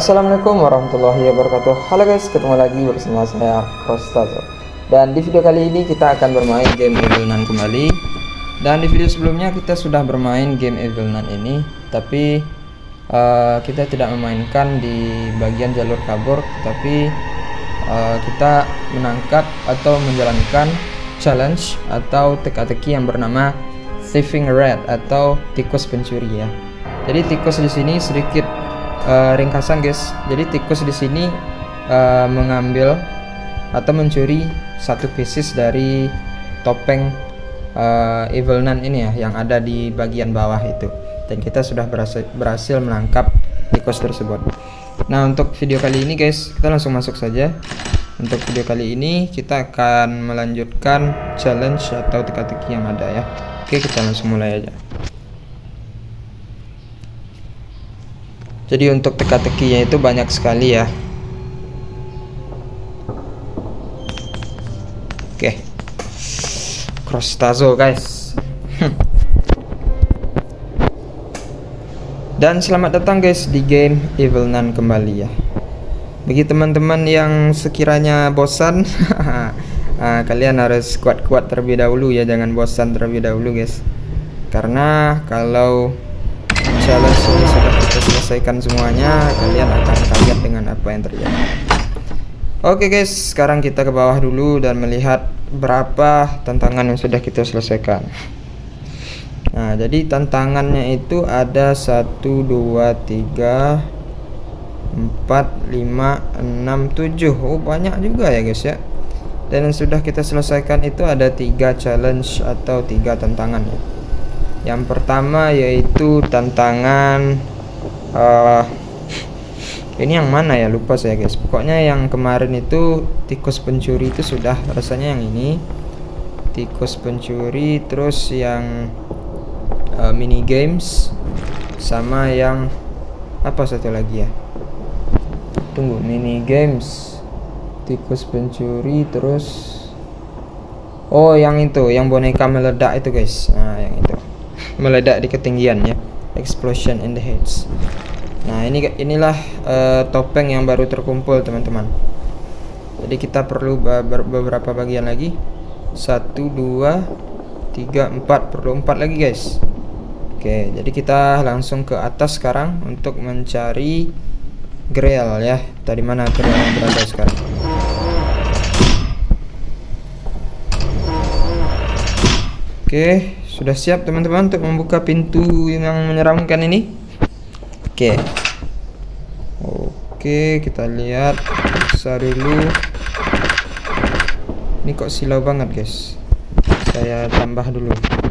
Assalamualaikum warahmatullahi wabarakatuh. Halo guys, ketemu lagi bersama saya Krostazo. Dan di video kali ini kita akan bermain game Evil Nun kembali. Dan di video sebelumnya kita sudah bermain game Evil Nun ini, tapi kita tidak memainkan di bagian jalur kabur, tapi kita menangkap atau menjalankan challenge atau teka-teki yang bernama Thieving Rat atau tikus pencuri ya. Jadi tikus di sini sedikit ringkasan guys. Jadi tikus di sini mengambil atau mencuri satu pieces dari topeng Evil Nun ini ya, yang ada di bagian bawah itu. Dan kita sudah berhasil menangkap tikus tersebut. Nah, untuk video kali ini guys, kita langsung masuk saja. Untuk video kali ini kita akan melanjutkan challenge atau teka-teki yang ada ya. Oke, kita langsung mulai aja. Jadi untuk teka-tekinya itu banyak sekali ya. Oke, Krostazo guys. Dan selamat datang guys di game Evil Nun kembali ya. Bagi teman-teman yang sekiranya bosan, kalian harus kuat-kuat terlebih dahulu ya, jangan bosan terlebih dahulu guys. Karena kalau challenge ini sudah kita selesaikan semuanya, kalian akan kaget dengan apa yang terjadi. Oke guys, sekarang kita ke bawah dulu dan melihat berapa tantangan yang sudah kita selesaikan. Nah, jadi tantangannya itu ada 1, 2, 3, 4, 5, 6, 7. Oh, banyak juga ya guys ya. Dan yang sudah kita selesaikan itu ada 3 challenge atau 3 tantangan ya. Yang pertama yaitu tantangan ini yang mana ya, lupa saya guys. Pokoknya yang kemarin itu tikus pencuri itu sudah, rasanya yang ini tikus pencuri, terus yang mini games, sama yang apa satu lagi ya, tunggu, mini games, tikus pencuri, terus oh yang itu, yang boneka meledak itu guys. Nah, yang itu meledak di ketinggian ya, explosion in the heights. Nah, inilah topeng yang baru terkumpul teman-teman. Jadi kita perlu beberapa bagian lagi. 1, 2, 3, 4, perlu 4 lagi guys. Oke, jadi kita langsung ke atas sekarang untuk mencari Grail ya. Tadi mana Grail yang berada sekarang? Oke, sudah siap teman-teman untuk membuka pintu yang menyeramkan ini? Oke, kita lihat, periksa dulu. Ini kok silau banget guys. Saya tambah dulu.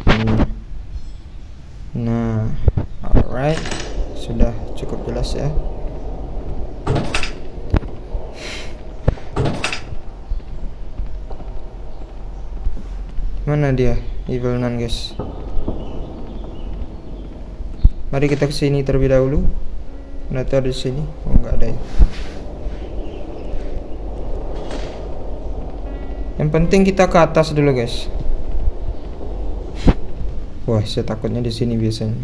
Nah, alright, sudah cukup jelas ya. Mana dia Evil Nun guys? Mari kita ke sini terlebih dahulu. Ternyata di sini. Oh, enggak ada ya. Yang penting kita ke atas dulu guys. Wah, saya takutnya di sini biasanya.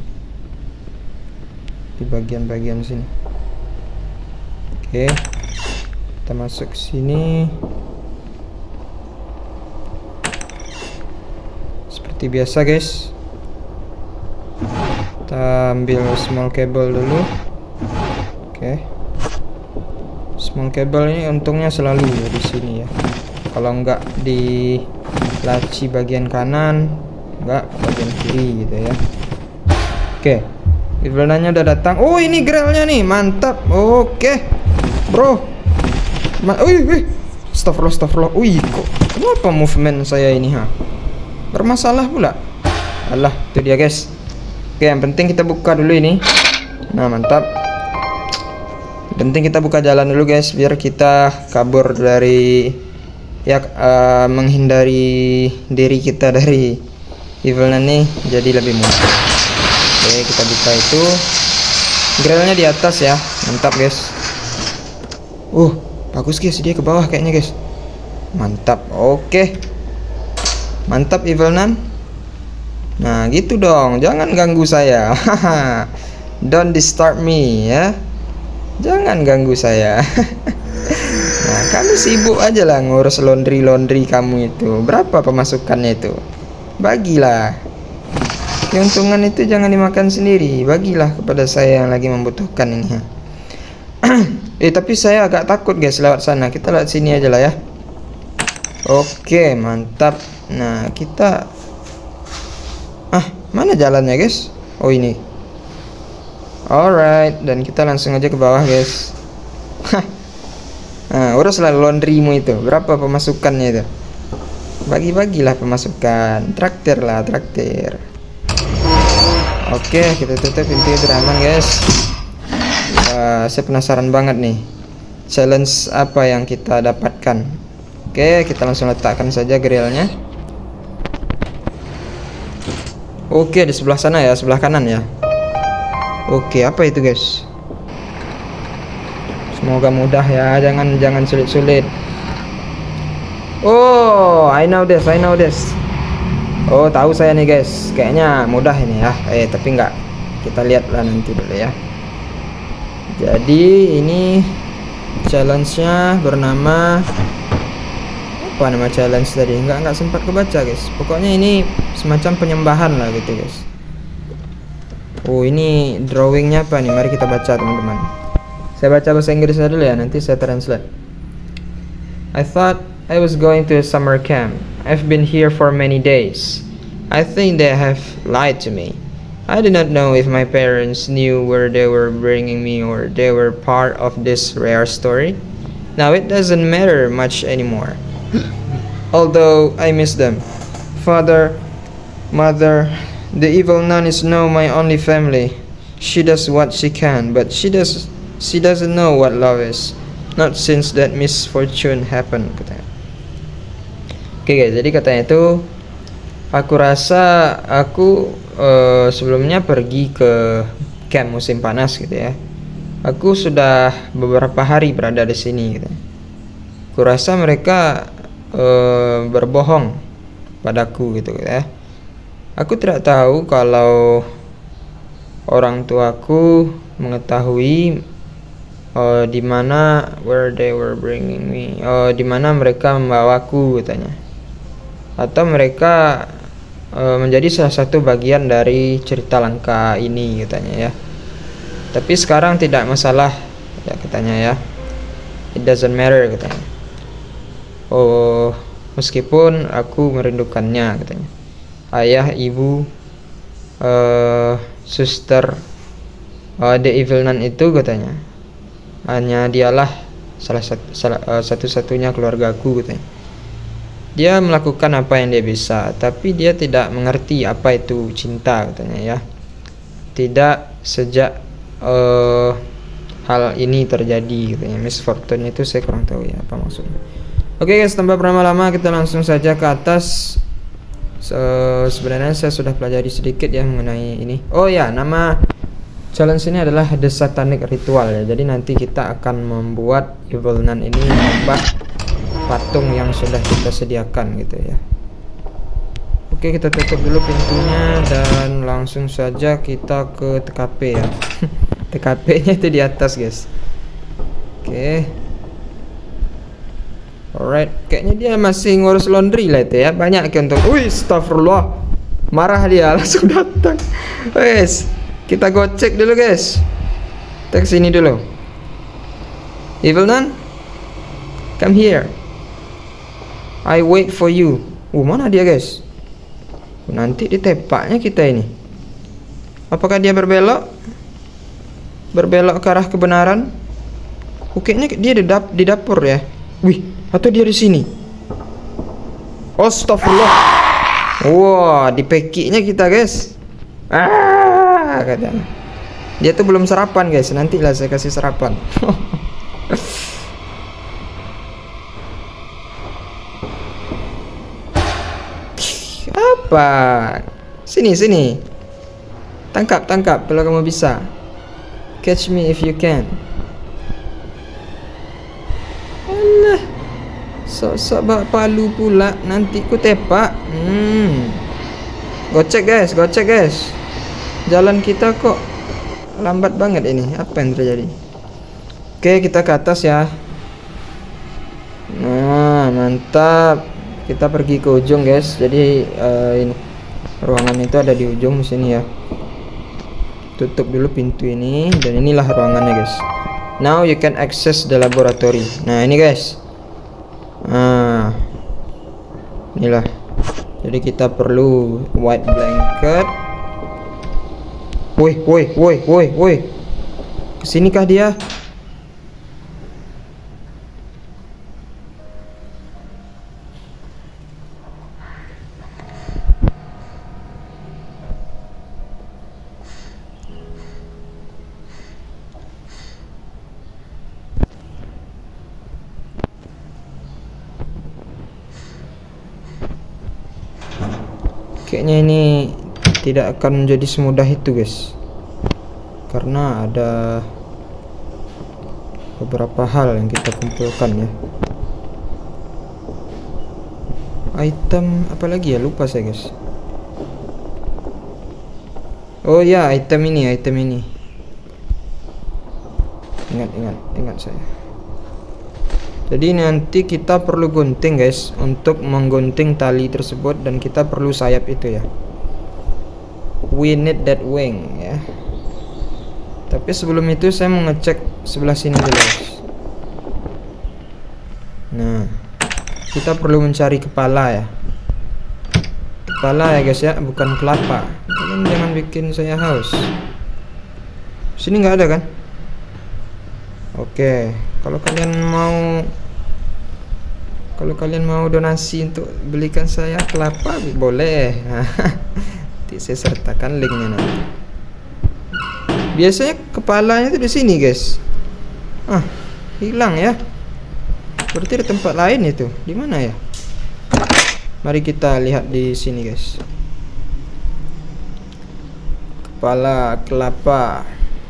Di bagian-bagian sini. Oke. Kita masuk ke sini. Seperti biasa guys. Kita ambil small cable dulu. Oke. Small cable ini untungnya selalu ya di sini ya. Kalau enggak di laci bagian kanan, enggak bagian kiri gitu ya. Oke. Evil Nun-nya udah datang. Oh, ini Grail-nya nih, mantap. Oke. Bro. Wih. Astagfirullah. Wih, kok kenapa movement saya ini bermasalah pula? Alah, itu dia guys. Oke, yang penting kita buka dulu ini. Nah, mantap. Penting kita buka jalan dulu guys, biar kita kabur dari ya, menghindari diri kita dari Evil Nun nih, jadi lebih mudah. Oke, kita buka itu. Grailnya di atas ya, mantap guys. Bagus guys, dia ke bawah kayaknya guys. Mantap. Oke, mantap Evil Nun. Nah, gitu dong, jangan ganggu saya. Don't disturb me ya. Jangan ganggu saya. Nah, kamu sibuk aja lah ngurus laundry kamu itu. Berapa pemasukannya itu? Bagilah. Keuntungan itu jangan dimakan sendiri. Bagilah kepada saya yang lagi membutuhkan ini. Tapi saya agak takut guys lewat sana. Kita lewat sini aja lah ya. Oke, mantap. Nah, kita mana jalannya guys? Oh, ini. Alright, dan kita langsung aja ke bawah guys. Nah, uruslah laundrymu itu. Berapa pemasukannya itu? Bagi-bagilah pemasukan. Traktir lah, traktir. Oke, kita tutup pintu itu aman guys. Saya penasaran banget nih, challenge apa yang kita dapatkan. Oke, kita langsung letakkan saja grillnya. Oke, di sebelah sana ya, sebelah kanan ya. Oke, apa itu guys? Semoga mudah ya, jangan sulit-sulit. Oh, I know this. Oh, tahu saya nih guys. Kayaknya mudah ini ya. Tapi enggak. Kita lihatlah nanti dulu ya. Jadi ini challenge-nya bernama apa nama challenge tadi? Enggak sempat kebaca guys. Pokoknya ini semacam penyembahan lah gitu guys. Oh, ini drawingnya apa nih? Mari kita baca teman-teman. Saya baca bahasa Inggrisnya dulu ya, nanti saya translate. I thought I was going to a summer camp. I've been here for many days. I think they have lied to me. I do not know if my parents knew where they were bringing me or they were part of this rare story. Now it doesn't matter much anymore. Although I miss them. Father, mother, the evil nun is now my only family. She does what she can, but she doesn't know what love is. Not since that misfortune happened, katanya. Oke guys, jadi katanya itu aku rasa aku sebelumnya pergi ke camp musim panas gitu ya. Aku sudah beberapa hari berada di sini gitu. Aku rasa mereka berbohong padaku gitu ya. Aku tidak tahu kalau orang tuaku mengetahui di mana where they were bringing me, di mana mereka membawaku katanya, atau mereka menjadi salah satu bagian dari cerita langka ini katanya ya. Tapi sekarang tidak masalah ya katanya ya. It doesn't matter katanya. Oh, meskipun aku merindukannya katanya. Ayah, ibu, suster, the evil nun itu katanya. Hanya dialah satu-satunya keluargaku katanya. Dia melakukan apa yang dia bisa, tapi dia tidak mengerti apa itu cinta katanya ya. Tidak sejak hal ini terjadi katanya. Misfortune itu saya kurang tahu ya apa maksudnya. Oke guys, tanpa berlama-lama kita langsung saja ke atas. Sebenarnya saya sudah pelajari sedikit ya mengenai ini. Oh ya, nama challenge ini adalah The Satanic Ritual ya. Jadi nanti kita akan membuat Evil Nun ini mengubah patung yang sudah kita sediakan gitu ya. Oke, kita tutup dulu pintunya dan langsung saja kita ke TKP ya. TKP-nya itu di atas guys. Oke. Alright, kayaknya dia masih ngurus laundry lah itu ya. Banyak untuk. Wih, astagfirullah. Marah dia langsung datang. Guys, kita gocek dulu guys. Kita kesini dulu. Evil Nun, come here. I wait for you. Mana dia guys? Nanti ditepaknya kita ini. Apakah dia berbelok? Berbelok ke arah kebenaran? Kayaknya dia di dapur ya. Wih, atau dia di sini? Astagfirullah. Wah, di pekinya kita guys. Katanya. Dia tuh belum sarapan guys. Nantilah saya kasih sarapan. Apa? Sini. Tangkap kalau kamu bisa. Catch me if you can. Alah. Sok-sok bawa palu pula. Nanti ku tepak. Gocek guys. Jalan kita kok lambat banget ini. Apa yang terjadi? Oke, kita ke atas ya. Nah, mantap. Kita pergi ke ujung, guys. Jadi ini ruangan itu ada di ujung sini ya. Tutup dulu pintu ini, dan inilah ruangannya, guys. Now you can access the laboratory. Nah, ini, guys. Nah, inilah. Jadi kita perlu white blanket. Woi. Kesinikah dia? Kayaknya ini tidak akan menjadi semudah itu, guys, karena ada beberapa hal yang kita kumpulkan ya. Item apa lagi ya, lupa saya, guys. Oh ya, item ini. Ingat saya. Jadi nanti kita perlu gunting, guys, untuk menggunting tali tersebut, dan kita perlu sayap itu ya. We need that wing ya. Tapi sebelum itu saya mau ngecek sebelah sini dulu, guys. Nah, kita perlu mencari kepala ya. Kepala ya, guys ya, bukan kelapa. Kalian jangan bikin saya haus. Sini nggak ada kan? Oke, kalau kalian mau donasi untuk belikan saya kelapa, boleh. Nanti saya sertakan linknya nanti. Biasanya kepalanya itu di sini, guys. Hilang ya. Berarti di tempat lain itu. Di mana ya? Mari kita lihat di sini, guys. Kepala kelapa.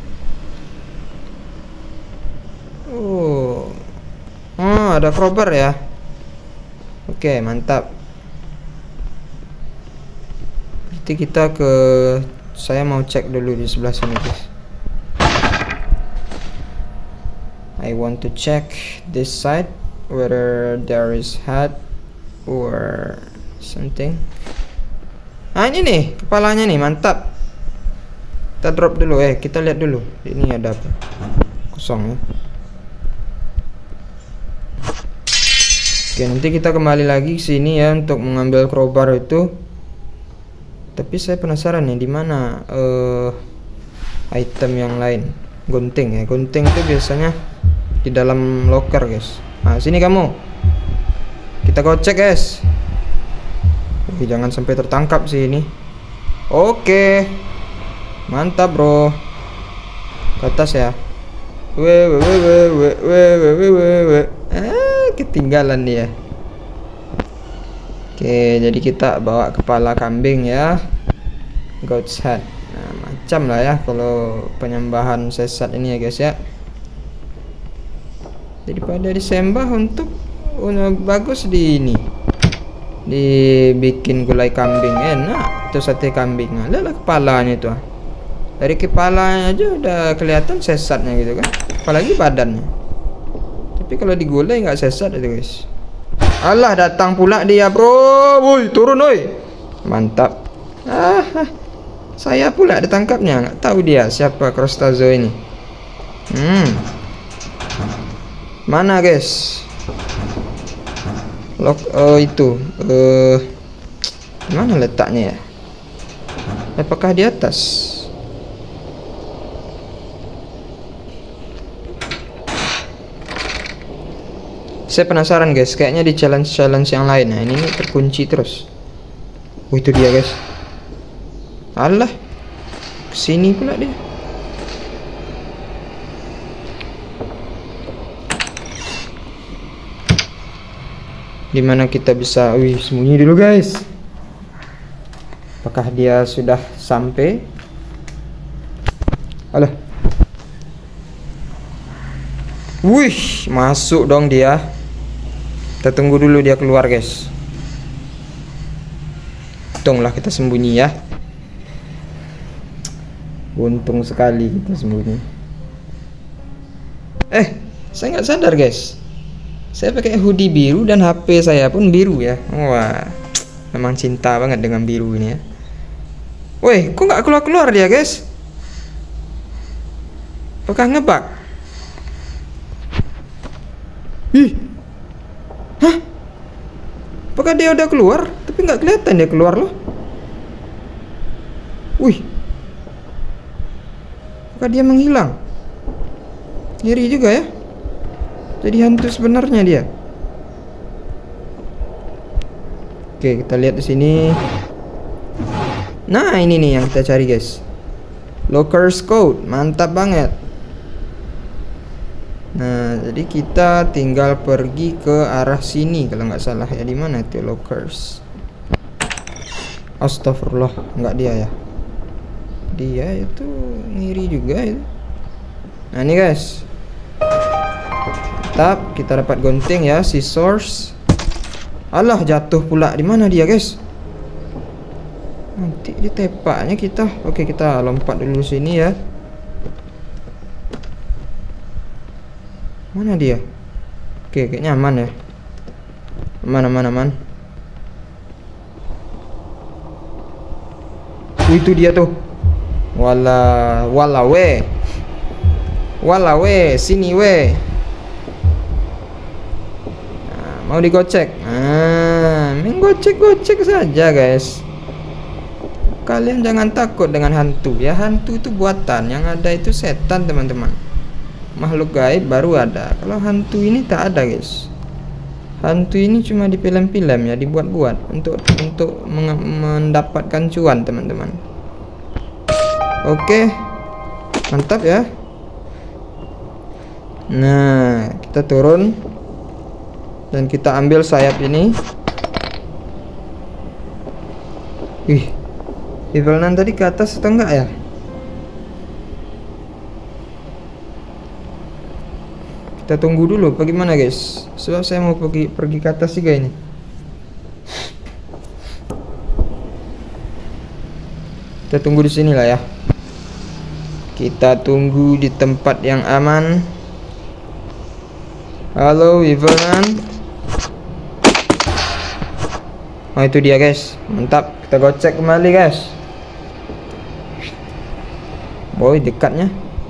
Oh, ada crowbar ya. Oke, mantap. Berarti kita saya mau cek dulu di sebelah sini, guys. I want to check this side whether there is hat or something. Ini nih kepalanya nih, mantap. Kita drop dulu, kita lihat dulu. Ini ada apa? Kosong ya. Oke, nanti kita kembali lagi ke sini ya untuk mengambil crowbar itu. Tapi saya penasaran nih, di mana item yang lain. Gunting ya. Gunting itu biasanya di dalam locker, guys. Nah, sini kamu. Kita gocek, guys. Jangan sampai tertangkap sih ini. Oke. Mantap, bro. Ke atas ya. Ketinggalan dia. Oke, jadi kita bawa kepala kambing ya. Goat's head. Nah, macam lah ya kalau penyembahan sesat ini ya, guys ya. Daripada disembah untuk bagus dibikin gulai kambing, enak. Itu sate kambing. Nah, lihatlah kepalanya itu. Dari kepalanya aja udah kelihatan sesatnya gitu kan. Apalagi badannya. Tapi kalau digulai nggak sesat itu, guys. Alah, datang pula dia, bro. Woi, turun, woi. Mantap. Saya pula ditangkapnya. Nggak tahu dia siapa Krostazo ini. Mana, guys? Itu. Mana letaknya ya? Apakah di atas? Saya penasaran, guys. Kayaknya di challenge yang lain. Nah, ini terkunci terus. Itu dia, guys. Alah, kesini pula dia. Dimana kita bisa sembunyi dulu, guys. Apakah dia sudah sampai? Alah. Wih, masuk dong dia. Kita tunggu dulu dia keluar, guys. Untunglah kita sembunyi ya. Untung sekali kita sembunyi. Saya nggak sadar guys. Saya pakai hoodie biru dan HP saya pun biru ya. Wah, memang cinta banget dengan biru ini ya. Woi, kok nggak keluar-keluar dia guys? Apakah ngebug? Ih, hah? Apakah dia udah keluar? Tapi nggak kelihatan dia keluar loh. Wih, apakah dia menghilang? Ngeri juga ya. Jadi hantu sebenarnya dia. Oke, kita lihat di sini. Nah, ini nih yang kita cari guys. Lockers code, mantap banget. Nah, jadi kita tinggal pergi ke arah sini kalau nggak salah ya. Di mana itu lockers? Astagfirullah, nggak dia ya. Dia itu ngiri juga itu. Nah, ini guys. Mantap, kita dapat gunting ya, scissors. Alah, jatuh pula. Di mana dia, guys? Nanti ditepaknya kita. Oke, kita lompat dulu sini ya. Mana dia? Oke, kayaknya aman ya. Aman. Itu dia tuh. Wala we, sini we. Nah, mau digocek. Main gocek saja guys. Kalian jangan takut dengan hantu ya. Hantu itu buatan, yang ada itu setan teman-teman. Makhluk gaib baru ada. Kalau hantu ini tak ada guys. Hantu ini cuma di film-film ya, dibuat-buat untuk mendapatkan cuan teman-teman. Oke, mantap ya. Nah, kita turun dan kita ambil sayap ini. Ih, Evil Nun tadi ke atas atau enggak ya? Kita tunggu dulu bagaimana guys. Sebab saya mau pergi ke atas juga ini. Kita tunggu di sini lah ya. Kita tunggu di tempat yang aman. Halo Evil Nun. Oh, itu dia guys. Mantap. Kita gocek kembali guys. Boy, dekatnya.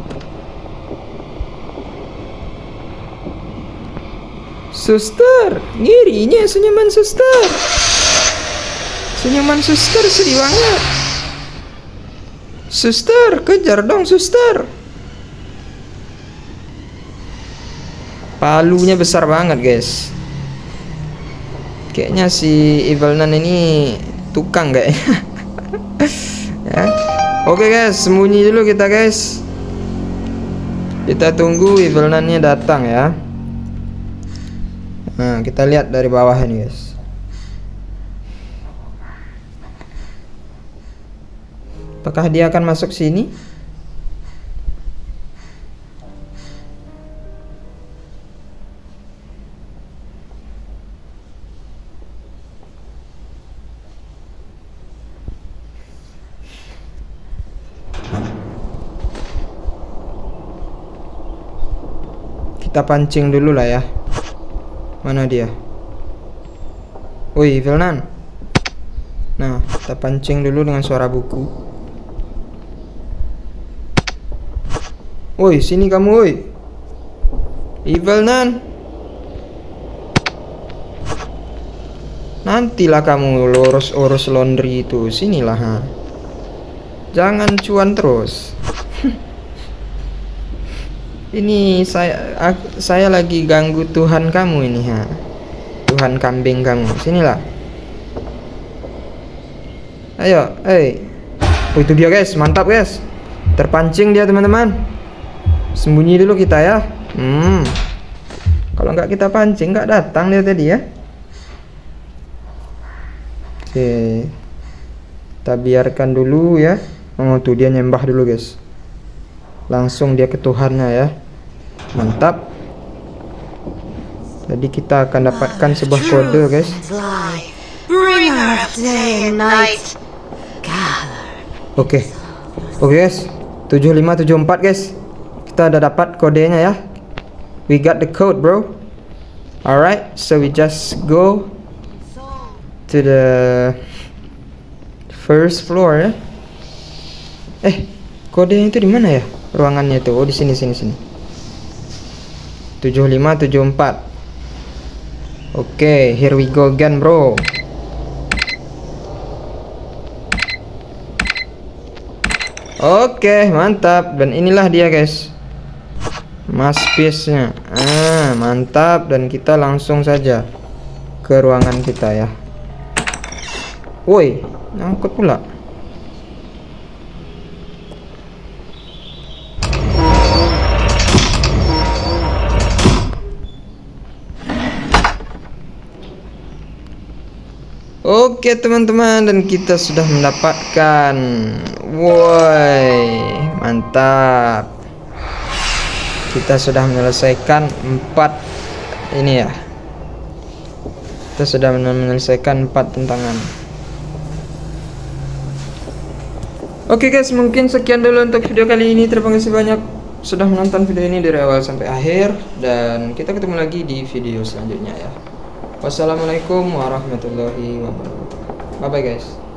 Suster, ngirinya senyuman suster. Senyuman suster sedih banget. Suster, kejar dong suster. Palunya besar banget guys. Kayaknya si Evil Nun ini tukang kayaknya. Ya. Oke guys, sembunyi dulu kita guys. Kita tunggu Evil Nun-nya datang ya. Nah, kita lihat dari bawah ini guys. Apakah dia akan masuk sini? Kita pancing dulu lah ya. Mana dia? Woi, Evil Nun. Nah, kita pancing dulu dengan suara buku. Woi, sini kamu woi. Evil Nun. Nantilah kamu urus laundry itu. Sinilah ha. Jangan cuan terus. Ini saya lagi ganggu Tuhan kamu ini ha. Tuhan kambing kamu. Sinilah. Ayo, Oh, itu dia guys, mantap guys. Terpancing dia teman-teman. Sembunyi dulu kita ya. Kalau nggak kita pancing nggak datang dia tadi ya. Oke. Kita biarkan dulu ya. Oh, tuh dia nyembah dulu guys. Langsung dia ke Tuhannya ya. Mantap. Jadi kita akan dapatkan sebuah kode guys. Oke guys, 7574 guys. Kita udah dapat kodenya ya. We got the code, bro. Alright, so we just go to the first floor ya. Kodenya itu di mana ya? Ruangannya itu. Oh, di sini. 7574. Oke, here we go again, bro. Oke, mantap. Dan inilah dia, guys. Mas piece-nya. Mantap. Dan kita langsung saja ke ruangan kita ya. Woi, nyangkut pula. Oke teman-teman, dan kita sudah mendapatkan. Woi, mantap. Kita sudah menyelesaikan 4 ini ya. Kita sudah menyelesaikan 4 tantangan. Oke guys, mungkin sekian dulu untuk video kali ini. Terima kasih banyak sudah menonton video ini dari awal sampai akhir, dan kita ketemu lagi di video selanjutnya ya. Wassalamualaikum warahmatullahi wabarakatuh. Bye bye guys.